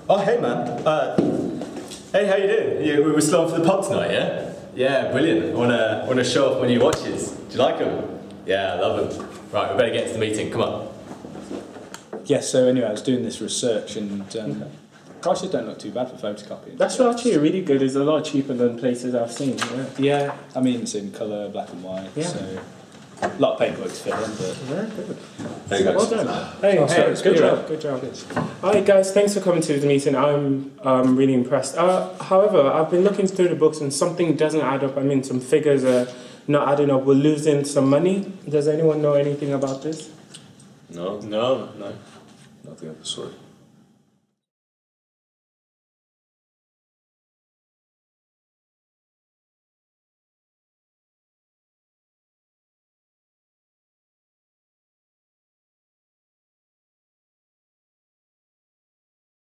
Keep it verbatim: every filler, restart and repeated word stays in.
Oh, hey, man. Uh, hey, how you doing? You, we were still on for the pub tonight, yeah? Yeah, brilliant. I wanna wanna show off my new watches. Do you like them? Yeah, I love them. Right, we better get into the meeting. Come on. Yes. So anyway, I was doing this research, and um, prices don't look too bad for photocopying. That's actually really good. It's a lot cheaper than places I've seen. Yeah. Yeah. I mean, it's in colour, black and white. Yeah. So a lot of paperwork to fill in, but Very good. There you go. Well done. Hey, Oh, hey, sorry, good you're job. right. Good job. All right, guys. Thanks for coming to the meeting. I'm um, really impressed. Uh, however, I've been looking through the books and something doesn't add up. I mean, some figures are not adding up. We're losing some money. Does anyone know anything about this? No, No, no. nothing of the sort.